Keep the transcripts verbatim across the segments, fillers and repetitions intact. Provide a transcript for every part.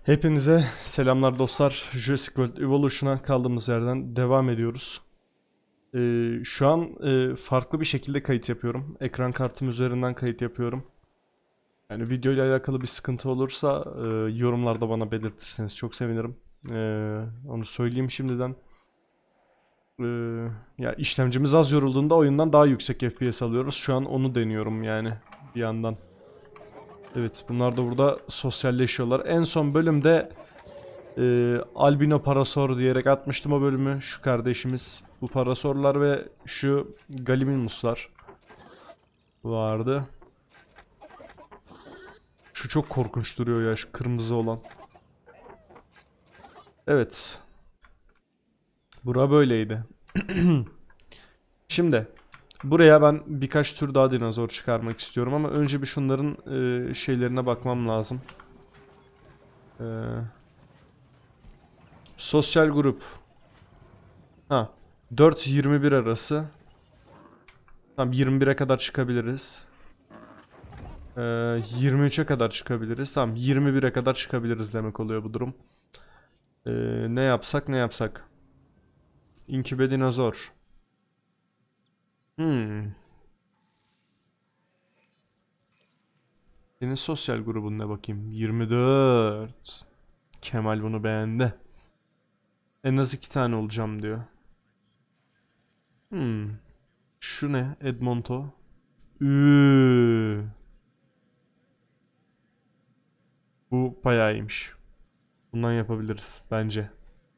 Hepinize selamlar dostlar. Jurassic World Evolution'a kaldığımız yerden devam ediyoruz. Ee, şu an e, farklı bir şekilde kayıt yapıyorum. Ekran kartım üzerinden kayıt yapıyorum. Yani video ile alakalı bir sıkıntı olursa e, yorumlarda bana belirtirseniz çok sevinirim. Ee, onu söyleyeyim şimdiden. Ee, ya işlemcimiz az yorulduğunda oyundan daha yüksek F P S alıyoruz. Şu an onu deniyorum yani bir yandan. Evet, bunlar da burada sosyalleşiyorlar. En son bölümde Ee, Albino Parasor diyerek atmıştım o bölümü. Şu kardeşimiz, bu Parasorlar ve şu Gallimimuslar vardı. Şu çok korkunç duruyor ya, şu kırmızı olan. Evet. Bura böyleydi. Şimdi buraya ben birkaç tür daha dinozor çıkarmak istiyorum ama önce bir şunların e, şeylerine bakmam lazım. Ee, sosyal grup. Ha. dört yirmi bir arası. Tamam, yirmi bire kadar çıkabiliriz. Ee, yirmi üçe kadar çıkabiliriz. Tamam, yirmi bire kadar çıkabiliriz demek oluyor bu durum. Ee, ne yapsak ne yapsak. İnkübe dinozor. Hmm. Senin sosyal grubun ne bakayım? yirmi dört. Kemal bunu beğendi. En az iki tane olacağım diyor. Hmm. Şu ne? Edmonto. Üü. Bu bayağı iyiymiş. Bundan yapabiliriz bence.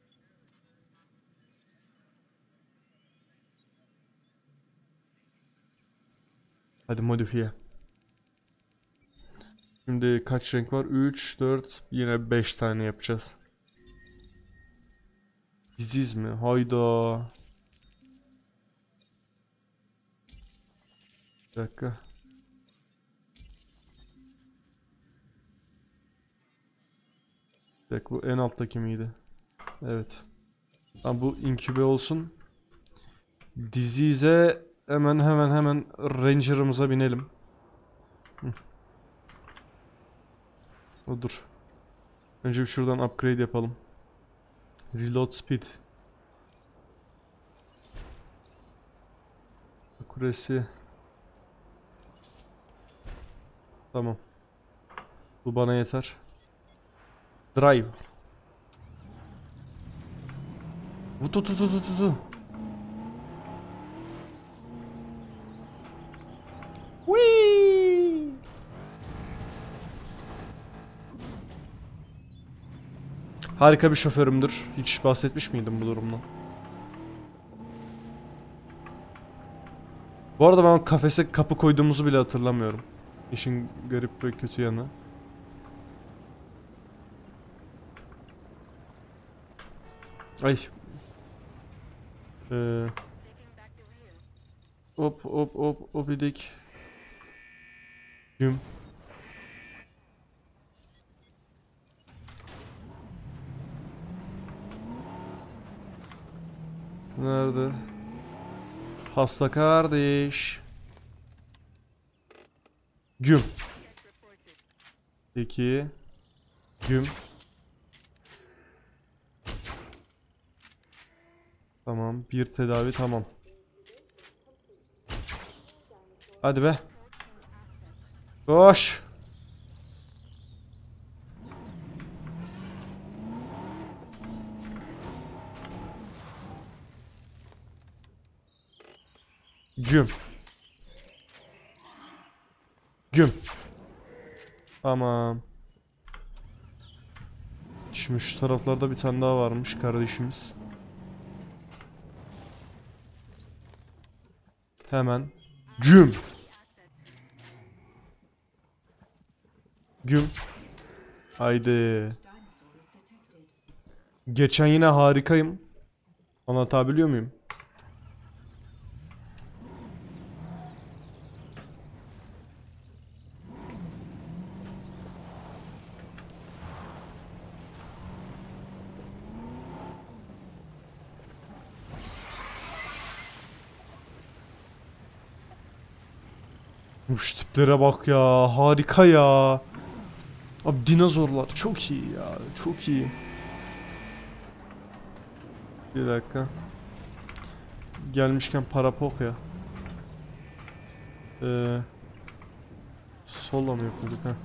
Hadi modifiye. Şimdi kaç renk var? üç, dört, yine beş tane yapacağız. Diziz mi? Hayda. Bir dakika. Bir dakika, bu en alttaki miydi? Evet. Tamam, bu inkübe olsun. Disease'e hemen hemen hemen Ranger'ımıza binelim. Hı. O dur. Önce bir şuradan upgrade yapalım. Reload speed. Akuresi. Tamam. Bu bana yeter. Drive. Vutu tu tu tu tu tu. Whee! Harika bir şoförümdür. Hiç bahsetmiş miydim bu durumdan? Bu arada ben kafese kapı koyduğumuzu bile hatırlamıyorum. İşin garip ve kötü yanı. Ay. Ee, hop hop hop hop idik. Güm. Nerede? Hasta kardeş. Güm. Peki. Güm. Tamam. Bir tedavi tamam. Hadi be. Koş. Güm. Güm. Tamam. Şimdi şu taraflarda bir tane daha varmış kardeşimiz. Hemen. Güm. Güm. Haydi. Geçen yine harikayım. Anlatabiliyor muyum? Şu tiplere bak ya. Harika ya. Abi dinozorlar çok iyi ya. Çok iyi. Bir dakika. Gelmişken parapok ya. Ee, solla mı yapıyorduk ha?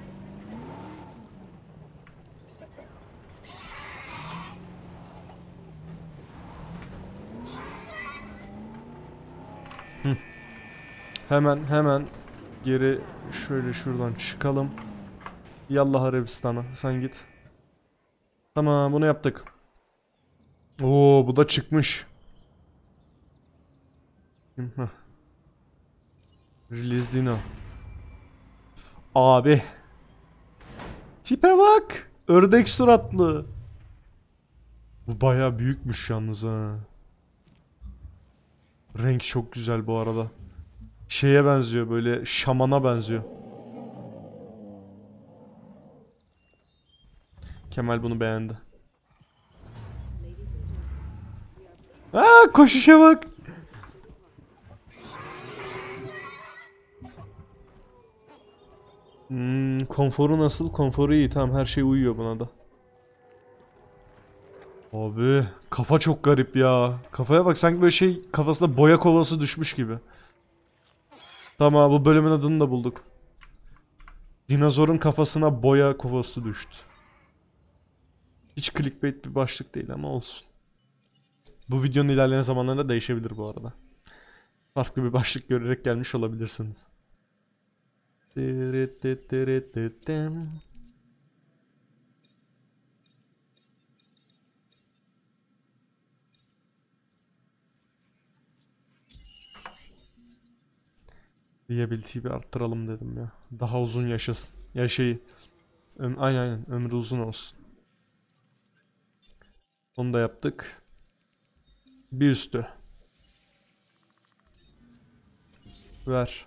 Hı. Hemen hemen geri şöyle şuradan çıkalım. Yallah Arabistan'a sen git. Tamam bunu yaptık. Oo bu da çıkmış. Heh. Release Dino. Abi. Tipe bak. Ördek suratlı. Bu bayağı büyükmüş yalnız ha. Renk çok güzel bu arada. Şeye benziyor böyle şamana benziyor. Kemal bunu beğendi. Aa koşuşa bak. Hmm, konforu nasıl? Konforu iyi. Tamam her şey uyuyor buna da. Abi kafa çok garip ya. Kafaya bak sanki böyle şey kafasına boya kovası düşmüş gibi. Tamam bu bölümün adını da bulduk. Dinozorun kafasına boya kovası düştü. Hiç clickbait bir başlık değil ama olsun. Bu videonun ilerleyen zamanlarında değişebilir bu arada. Farklı bir başlık görerek gelmiş olabilirsiniz. Viability'yi bir arttıralım dedim ya. Daha uzun yaşasın. Ya şey, öm aynen aynen ömrü uzun olsun. Onu da yaptık. Bir üstü. Ver.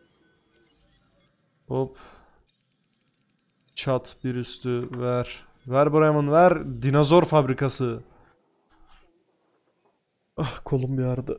Hop. Çat bir üstü ver. Ver Bremen ver. Dinozor fabrikası. Ah kolum bir ağrıdı.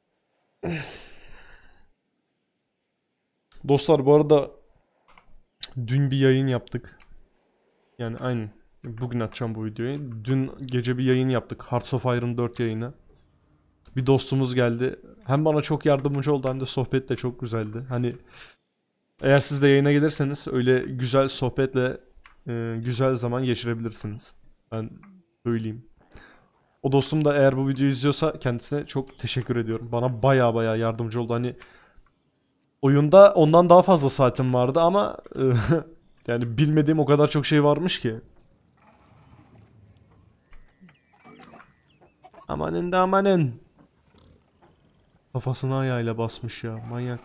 Dostlar bu arada dün bir yayın yaptık. Yani aynen. Bugün atacağım bu videoyu. Dün gece bir yayın yaptık. Hearts of Iron dört yayını. Bir dostumuz geldi. Hem bana çok yardımcı oldu hem de sohbet de çok güzeldi. Hani eğer siz de yayına gelirseniz öyle güzel sohbetle e, güzel zaman geçirebilirsiniz. Ben söyleyeyim. O dostum da eğer bu videoyu izliyorsa kendisine çok teşekkür ediyorum. Bana baya baya yardımcı oldu. Hani oyunda ondan daha fazla saatim vardı ama e, yani bilmediğim o kadar çok şey varmış ki. Amanın da amanın. Kafasına ayağıyla basmış ya manyak.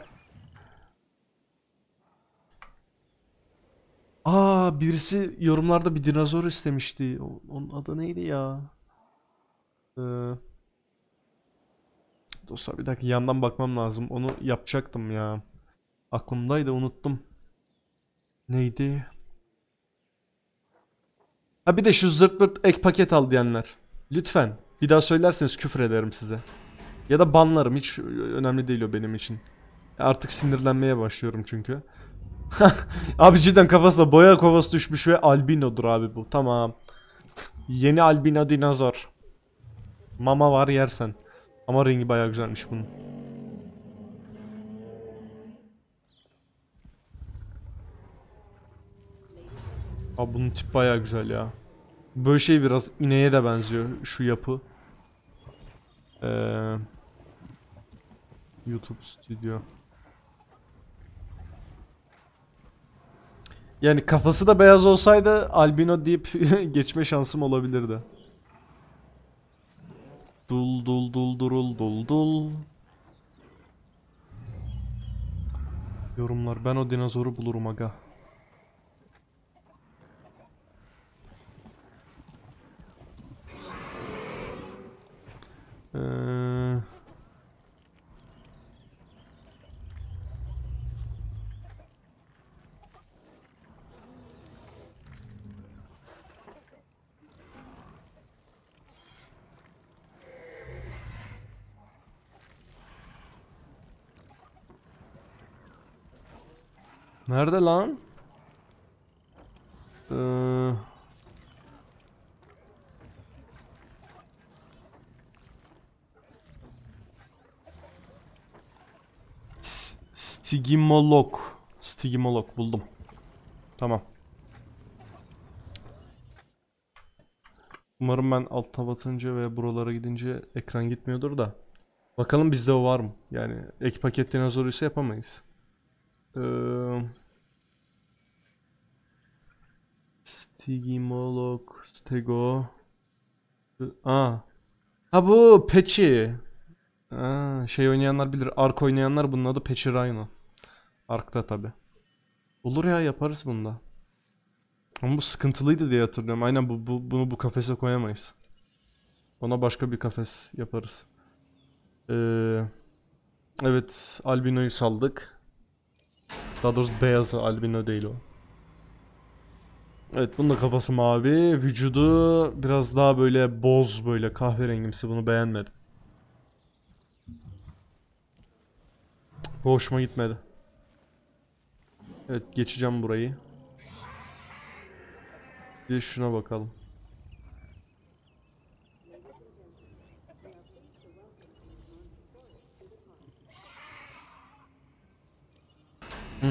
Aa birisi yorumlarda bir dinozor istemişti. O- Onun adı neydi ya? Ee, dostlar bir dakika yandan bakmam lazım. Onu yapacaktım ya. Aklımdaydı unuttum. Neydi? Ha bir de şu zırt pırt ek paket al diyenler. Lütfen bir daha söylerseniz küfür ederim size. Ya da banlarım hiç önemli değil o benim için. Artık sinirlenmeye başlıyorum çünkü. Abi cidden kafasına boya kovası düşmüş ve albinodur abi bu. Tamam. Yeni albino dinozor. Mama var yersen. Ama rengi bayağı güzelmiş bunun. Abi bunun tip bayağı güzel ya. Böyle şey biraz ineğe de benziyor şu yapı. Ee, YouTube Studio. Yani kafası da beyaz olsaydı albino deyip geçme şansım olabilirdi. Dul dul dul durul dul dul. Yorumlar ben o dinozoru bulurum aga. Ee, nerede lan? Stigimolog. Stigimolog buldum. Tamam. Umarım ben alt tab atınca veya buralara gidince ekran gitmiyordur da. Bakalım bizde o var mı? Yani ek paket dinozoruysa yapamayız. Ee, Stigimolog. Stego. Aa. Ha bu Patchy. Aa, şey oynayanlar bilir. Ark oynayanlar bunun adı Patchy Rhino. Ark'ta tabi. Olur ya, yaparız bunda. Ama bu sıkıntılıydı diye hatırlıyorum. Aynen bu, bu bunu bu kafese koyamayız. Ona başka bir kafes yaparız. Ee, evet, albinoyu saldık. Daha doğrusu beyazı, albino değil o. Evet, bunun da kafası mavi. Vücudu biraz daha böyle boz, böyle kahverengimsi. Bunu beğenmedim. Bu hoşuma gitmedi. Evet, geçeceğim burayı. Bir de şuna bakalım. Hı.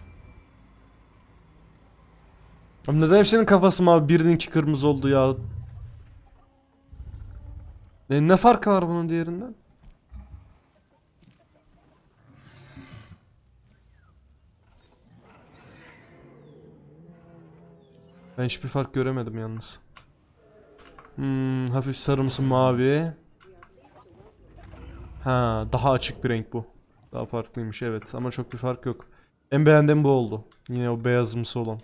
Abi neden hepsinin kafası mavi, birininki kırmızı oldu ya? Ne, ne farkı var bunun diğerinden? Ben hiçbir fark göremedim yalnız. Hmm, hafif sarımsı mavi. Ha, daha açık bir renk bu. Daha farklıymış evet, ama çok bir fark yok. En beğendiğim bu oldu. Yine o beyazımsı olan.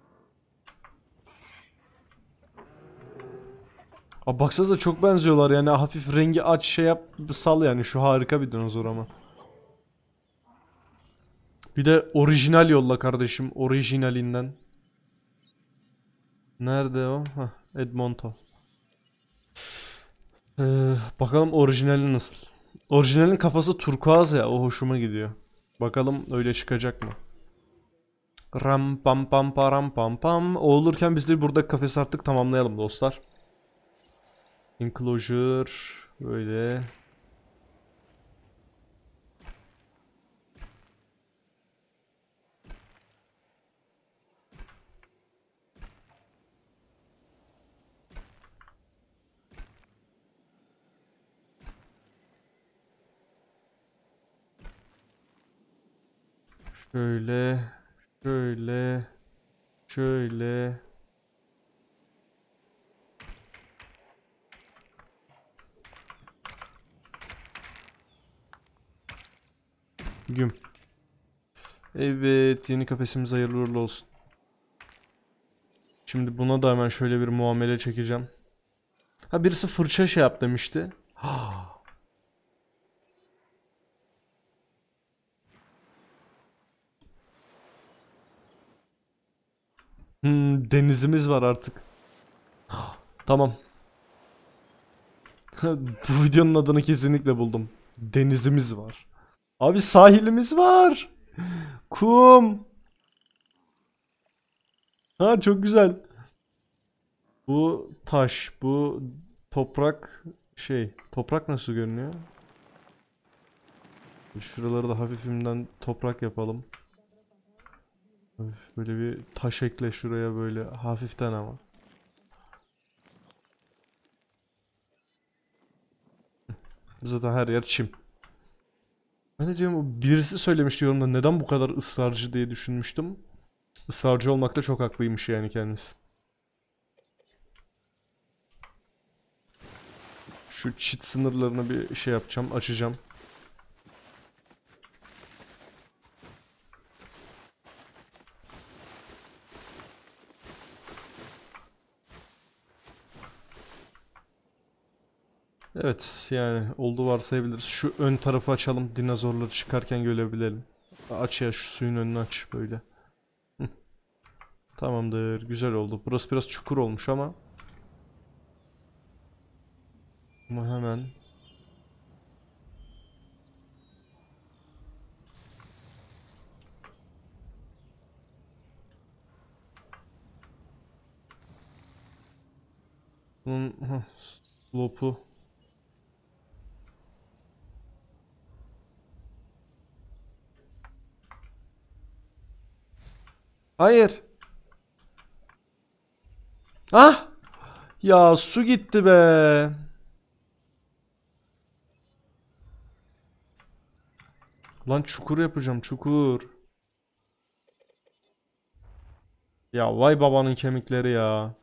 Aa, baksanıza çok benziyorlar yani, hafif rengi aç, şey yap, sal yani, şu harika bir dinozor ama. Bir de orijinal yolla kardeşim, orijinalinden. Nerede o? Hah, Edmonton. Ee, bakalım orijinali nasıl? Orijinalin kafası turkuaz ya, o hoşuma gidiyor. Bakalım öyle çıkacak mı? Ram pam pam param pam pam. O olurken biz de burada kafesi artık tamamlayalım dostlar. Enclosure böyle. Şöyle. Şöyle. Şöyle. Güm. Evet, yeni kafesimiz hayırlı uğurlu olsun. Şimdi buna da hemen şöyle bir muamele çekeceğim. Ha, birisi fırça şey yap demişti. Hmm, denizimiz var artık. Tamam. Bu videonun adını kesinlikle buldum. Denizimiz var. Abi sahilimiz var. Kum. Ha, çok güzel. Bu taş, bu toprak şey. Toprak nasıl görünüyor? Şuraları da hafifimden toprak yapalım. Böyle bir taş ekle şuraya, böyle hafiften ama. Zaten her yer çim. Ben de diyorum, birisi söylemişti yorumda, neden bu kadar ısrarcı diye düşünmüştüm. Israrcı olmakta çok haklıymış yani kendisi. Şu çit sınırlarını bir şey yapacağım, açacağım. Evet, yani oldu varsayabiliriz. Şu ön tarafı açalım, dinozorları çıkarken görebilelim. Aç ya, şu suyun önünü aç böyle. Hı. Tamamdır, güzel oldu. Burası biraz çukur olmuş ama. Ama hemen. Bunun heh, slope'u. Hayır. Ah! Ya su gitti be. Lan çukur yapacağım, çukur. Ya vay babanın kemikleri ya.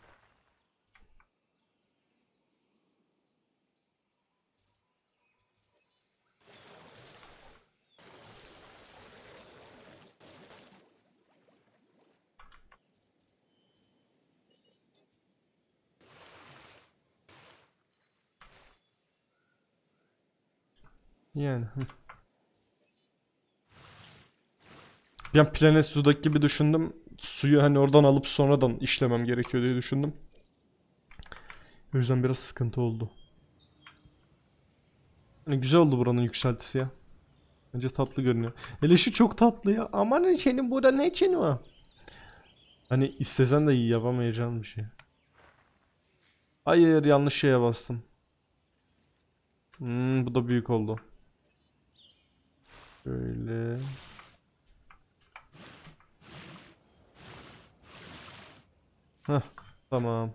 Yani. Bir an Planet Su'daki gibi düşündüm. Suyu hani oradan alıp sonradan işlemem gerekiyor diye düşündüm. O yüzden biraz sıkıntı oldu. Hani güzel oldu buranın yükseltisi ya. Bence tatlı görünüyor. Hele şu çok tatlı ya. Aman senin burada ne için var? Hani istesen de iyi yapamayacağın bir şey. Hayır, yanlış şeye bastım. Hmm, bu da büyük oldu. Böyle. Heh, tamam.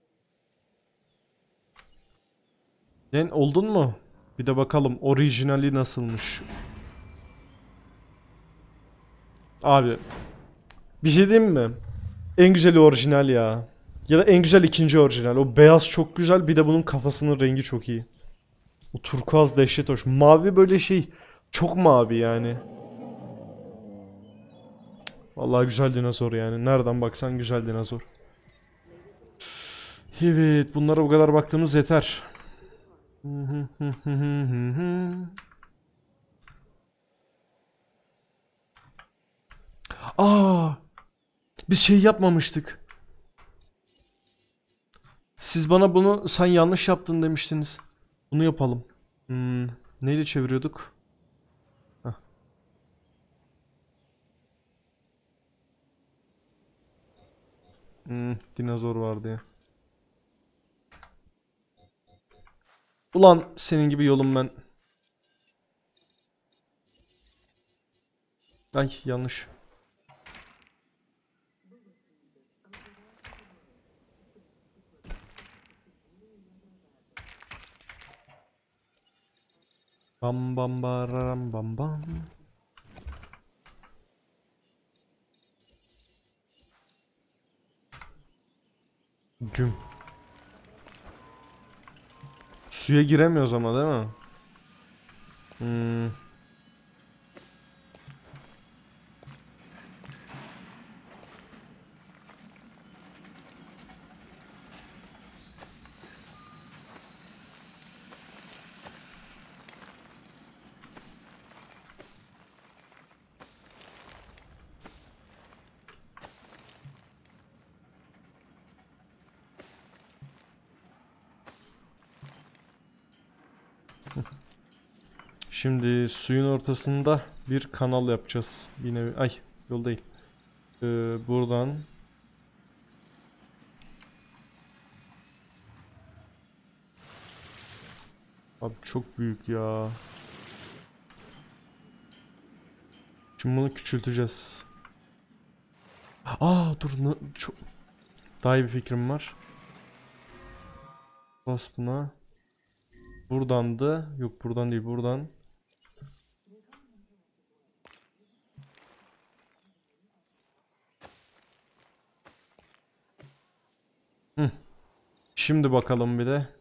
Lan oldun mu? Bir de bakalım orijinali nasılmış. Abi bir şey diyeyim mi? En güzeli orijinal ya. Ya da en güzel ikinci orijinal. O beyaz çok güzel, bir de bunun kafasının rengi çok iyi. O turkuaz dehşet hoş. Mavi böyle şey, çok mavi yani. Vallahi güzel dinozor yani. Nereden baksan güzel dinozor. Evet, bunlara bu kadar baktığımız yeter. Aa, biz şey yapmamıştık. Siz bana bunu sen yanlış yaptın demiştiniz. Bunu yapalım. Hmm, neyle çeviriyorduk? Heh. Hmm, dinozor vardı ya. Ulan senin gibi yolum ben. Ay yanlış. Bam bam bararam bam bam. Güm. Suya giremiyoruz ama değil mi? Hmm. Şimdi suyun ortasında bir kanal yapacağız. Bir nevi. Ay, yol değil. Ee, buradan. Abi çok büyük ya. Şimdi bunu küçülteceğiz. Aa dur, ne- çok daha iyi bir fikrim var. Bas buna. Buradan da yok, buradan değil, buradan. Hı. Şimdi bakalım bir de.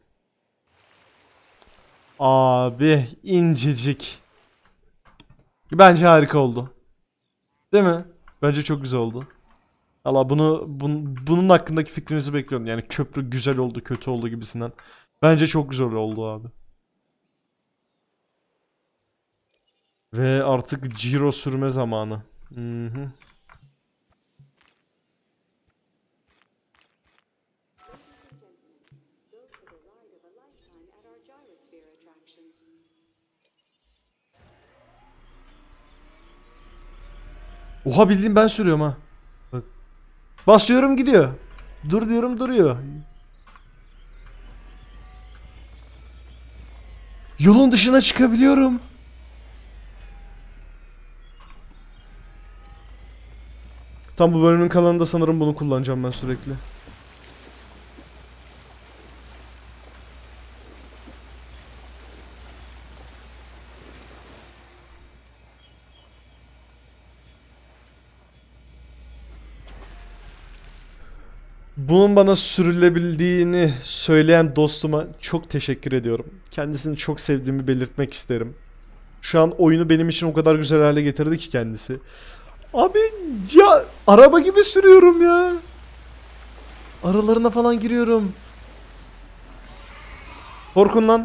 Abi incecik. Bence harika oldu. Değil mi? Bence çok güzel oldu. Allah bunu bun, bunun hakkındaki fikrinizi bekliyorum. Yani köprü güzel oldu, kötü oldu gibisinden. Bence çok güzel oldu abi. Ve artık Ciro sürme zamanı. Hı hı. Oha, bildiğin ben sürüyorum ha. Bak. Basıyorum gidiyor. Dur diyorum duruyor. Yolun dışına çıkabiliyorum. Tam bu bölümün kalanında sanırım bunu kullanacağım ben sürekli. Bunun bana sürülebildiğini söyleyen dostuma çok teşekkür ediyorum. Kendisini çok sevdiğimi belirtmek isterim. Şu an oyunu benim için o kadar güzel hale getirdi ki kendisi. Abi ya araba gibi sürüyorum ya. Aralarına falan giriyorum. Korkun lan.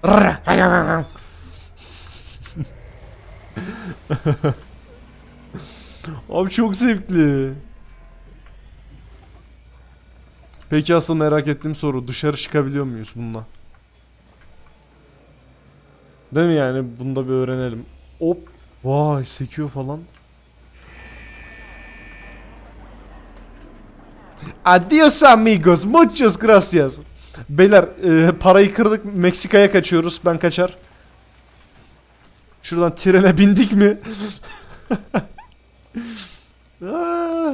Abi çok zevkli. Peki asıl merak ettiğim soru, dışarı çıkabiliyor muyuz bununla? Değil mi yani? Bunu da bir öğrenelim. Hop. Vay sekiyor falan. Adios amigos. Muchos gracias. Beyler e, parayı kırdık. Meksika'ya kaçıyoruz. Ben kaçar. Şuradan trene bindik mi? Ah.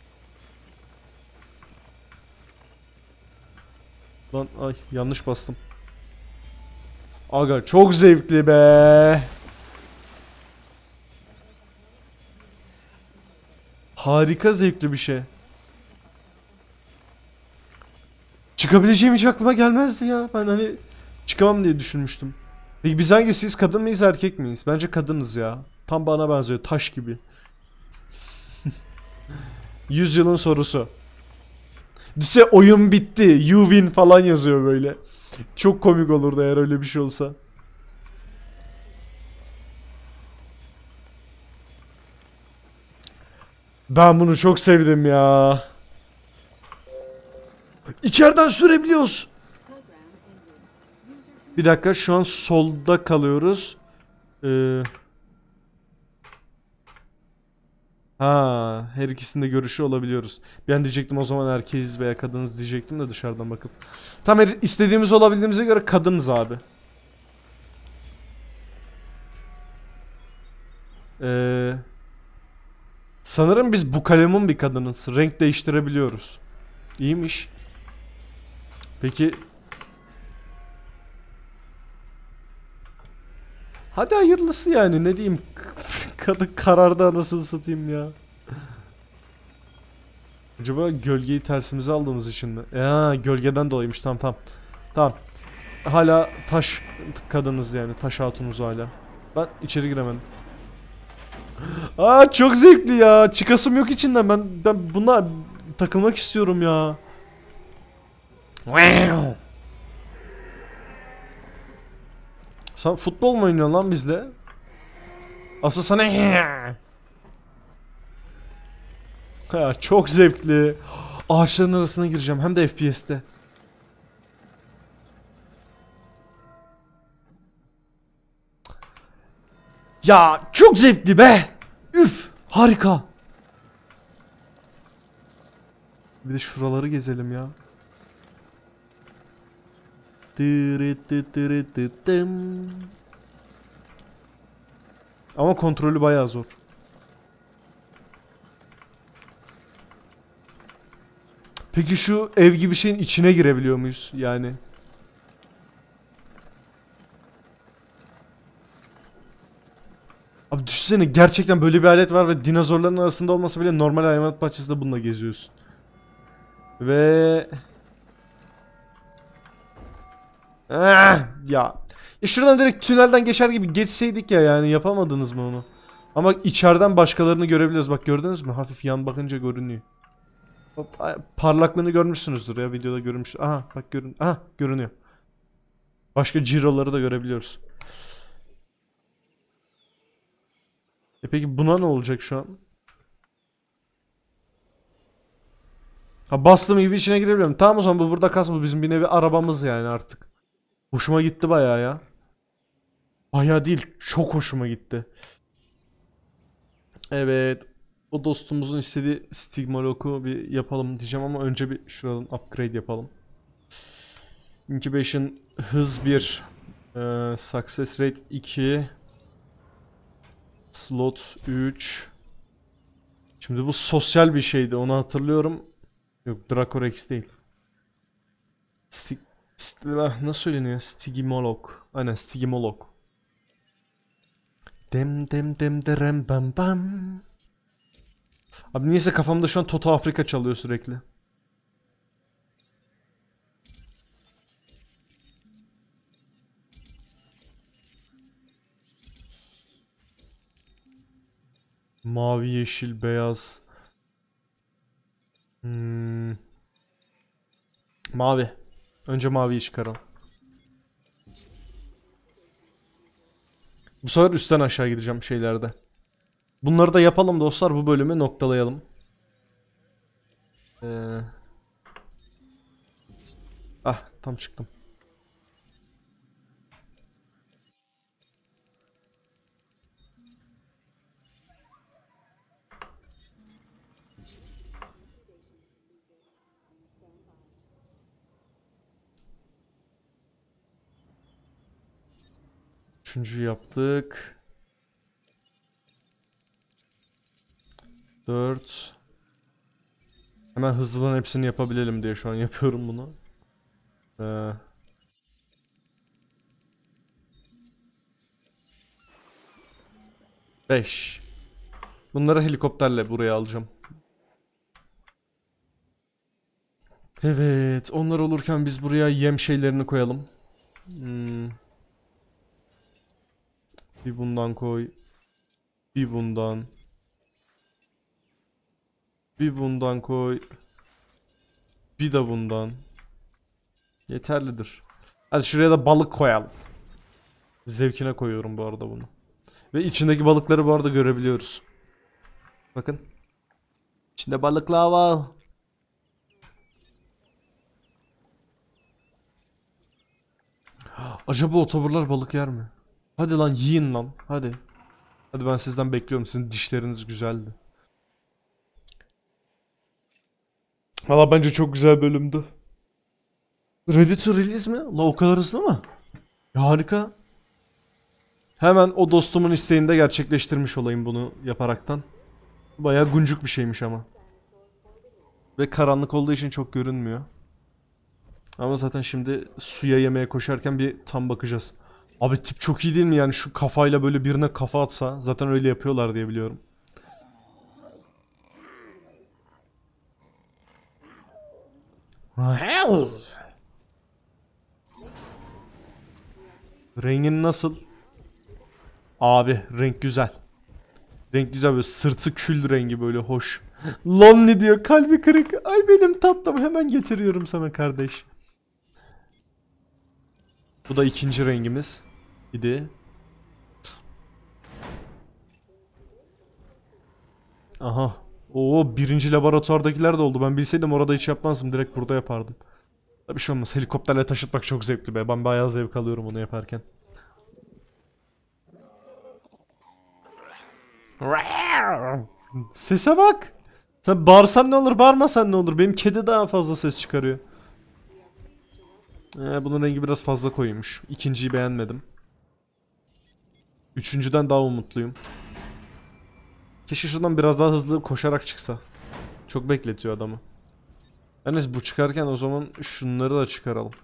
Lan ay yanlış bastım. Aga çok zevkli be. Harika zevkli bir şey. Çıkabileceğim hiç aklıma gelmezdi ya. Ben hani çıkamam diye düşünmüştüm. Peki biz hangisiyiz? Kadın mıyız erkek miyiz? Bence kadınız ya. Tam bana benziyor. Taş gibi. Yüzyılın sorusu. Düşse oyun bitti. You win falan yazıyor böyle. Çok komik olurdu eğer öyle bir şey olsa. Ben bunu çok sevdim ya. İçeriden sürebiliyoruz. Bir dakika şu an solda kalıyoruz. Ee... Ha, her ikisinde görüşü olabiliyoruz. Ben diyecektim o zaman erkeğiz veya kadınız diyecektim de dışarıdan bakıp. Tam her istediğimiz olabildiğimize göre kadınız abi. Ee... Sanırım biz bu kalemin bir kadınız. Renk değiştirebiliyoruz. İyiymiş. Peki. Hadi hayırlısı yani ne diyeyim. Kadın karardı anasını satayım ya. Acaba gölgeyi tersimize aldığımız için mi? Ya gölgeden dolayıymış tamam tamam. Tamam. Hala taş kadınız yani. Taş hatunuz hala. Ben içeri giremedim. Aa çok zevkli ya. Çıkasım yok içinden. Ben ben buna takılmak istiyorum ya. Sen futbol mu oynuyorsun lan bizle? Asıl sana ha, çok zevkli. Ağaçların arasına gireceğim hem de F P S'te. Ya çok zevkli be. Üf harika. Bir de şuraları gezelim ya. Ama kontrolü bayağı zor. Peki şu ev gibi şeyin içine girebiliyor muyuz yani? Abi düşünsene gerçekten böyle bir alet var ve dinozorların arasında olmasa bile normal hayvanat bahçesinde bununla geziyorsun. Ve... Ah, ya. ya şuradan direkt tünelden geçer gibi geçseydik ya yani yapamadınız mı onu? Ama içeriden başkalarını görebiliyoruz. Bak gördünüz mü? Hafif yan bakınca görünüyor. Hop, parlaklığını görmüşsünüzdür ya videoda görmüş. Aha bak görün. Aha görünüyor. Başka ciroları da görebiliyoruz. E peki buna ne olacak şu an? Ha bastım gibi içine girebiliyorum. Tamam o zaman bu burada kalsın. Bu bizim bir nevi arabamız yani artık. Hoşuma gitti bayağı ya. Bayağı değil. Çok hoşuma gitti. Evet. O dostumuzun istediği Stigmalok'u bir yapalım diyeceğim ama önce bir şuradan upgrade yapalım. Incubation hız bir. Ee, success rate iki. Slot üç. Şimdi bu sosyal bir şeydi, onu hatırlıyorum. Yok, Dracorex değil. Sti Sti ah, nasıl söyleniyor? Stigimolog. Aynen, Stigimolog. Dem dem dem derem bam bam. Abi niyeyse kafamda şu an Toto Afrika çalıyor sürekli. Mavi, yeşil, beyaz. Hmm. Mavi. Önce maviyi çıkaralım. Bu sefer üstten aşağı gideceğim şeylerde. Bunları da yapalım dostlar. Bu bölümü noktalayalım. Ee... Ah, tam çıktım. Üçüncü yaptık. Dört. Hemen hızlıdan hepsini yapabilelim diye şu an yapıyorum bunu. Ee... Beş. Bunları helikopterle buraya alacağım. Evet, onlar olurken biz buraya yem şeylerini koyalım. Hmm. Bir bundan koy. Bir bundan. Bir bundan koy. Bir de bundan. Yeterlidir. Hadi şuraya da balık koyalım. Zevkine koyuyorum bu arada bunu. Ve içindeki balıkları bu arada görebiliyoruz. Bakın. İçinde balıklar var. Acaba otoburlar balık yer mi? Hadi lan yiyin lan. Hadi. Hadi ben sizden bekliyorum. Sizin dişleriniz güzeldi. Valla bence çok güzel bölümdü. Ready to release mi? La o kadar hızlı mı? Ya harika. Hemen o dostumun isteğini de gerçekleştirmiş olayım bunu yaparaktan. Bayağı guncuk bir şeymiş ama. Ve karanlık olduğu için çok görünmüyor. Ama zaten şimdi suya yemeye koşarken bir tam bakacağız. Abi tip çok iyi değil mi? Yani şu kafayla böyle birine kafa atsa. Zaten öyle yapıyorlar diye biliyorum. Rengin nasıl? Abi renk güzel. Renk güzel, böyle sırtı kül rengi, böyle hoş. Lonely diyor, kalbi kırık. Ay benim tatlım, hemen getiriyorum sana kardeş. Bu da ikinci rengimiz. İdi. Aha. Oo, birinci laboratuvardakiler de oldu. Ben bilseydim orada hiç yapmazdım. Direkt burada yapardım. Bir şey olmaz. Helikopterle taşıtmak çok zevkli be. Ben bayağı zevk alıyorum onu yaparken. Sese bak. Sen bağırsan ne olur, bağırmasan ne olur. Benim kedi daha fazla ses çıkarıyor. Ee, bunun rengi biraz fazla koymuş. İkinciyi beğenmedim. Üçüncüden daha umutluyum. Keşke şuradan biraz daha hızlı koşarak çıksa. Çok bekletiyor adamı. Neyse, bu çıkarken o zaman şunları da çıkaralım.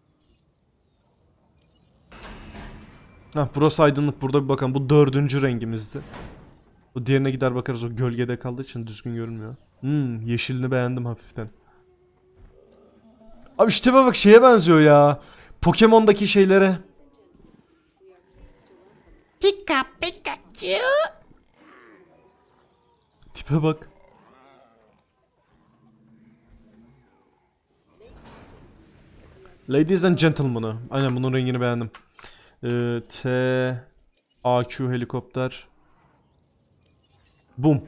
Hah, burası aydınlık. Burada bir bakalım. Bu dördüncü rengimizdi. Bu diğerine gider bakarız. O gölgede kaldığı için düzgün görünmüyor. Hmm, yeşilini beğendim hafiften. Abi işte bak, şeye benziyor ya. Pokemon'daki şeylere. Pika Pikachu. Tipe bak. Ladies and Gentlemen'ı. Aynen, bunun rengini beğendim. Ee, T A Q helikopter. Boom.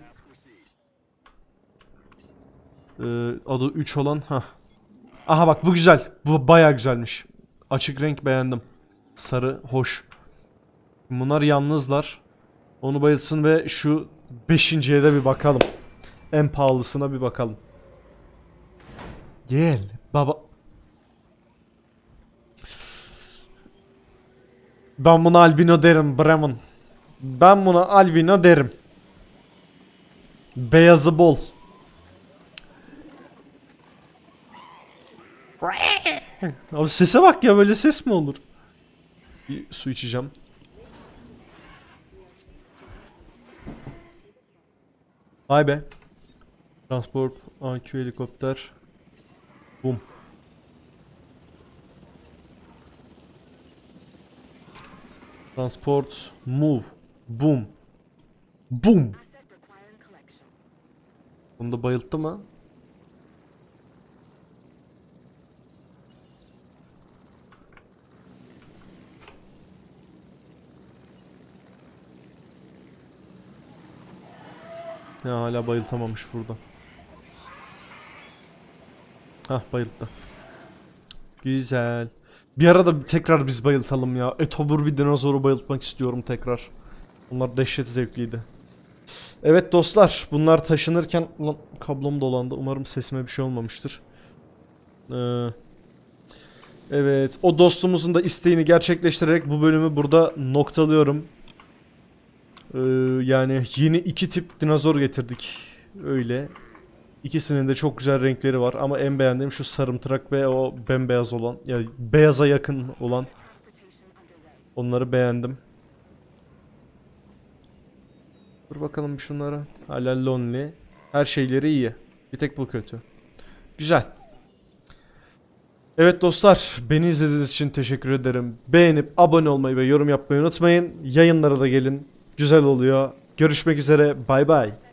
Ee, adı üç olan. Ha. Aha bak, bu güzel. Bu baya güzelmiş. Açık renk beğendim. Sarı hoş. Bunlar yalnızlar. Onu bayılsın ve şu beşinciye de bir bakalım. En pahalısına bir bakalım. Gel baba. Ben buna albino derim Bremen. Ben buna albino derim. Beyazı bol. Abi sese bak ya, böyle ses mi olur? Bir su içeceğim. Vay be. Transport, A Q helikopter. Boom. Transport, move. Boom. Boom. Bunu da bayılttı mı? Ya hala bayıltamamış burada. Hah, bayılttı. Güzel. Bir arada tekrar biz bayıltalım ya. Etobur bir dinozoru bayıltmak istiyorum tekrar. Bunlar dehşet zevkliydi. Evet dostlar, bunlar taşınırken... Ulan kablom dolandı. Umarım sesime bir şey olmamıştır. Ee, evet, o dostumuzun da isteğini gerçekleştirerek bu bölümü burada noktalıyorum. Ee, yani yeni iki tip dinozor getirdik. Öyle. İkisinin de çok güzel renkleri var ama en beğendiğim şu sarımtırak ve o bembeyaz olan, yani beyaza yakın olan. Onları beğendim. Dur bakalım bir şunlara. Hala lonely. Her şeyleri iyi. Bir tek bu kötü. Güzel. Evet dostlar, beni izlediğiniz için teşekkür ederim. Beğenip abone olmayı ve yorum yapmayı unutmayın. Yayınlara da gelin. Güzel oluyor. Görüşmek üzere. Bay bay.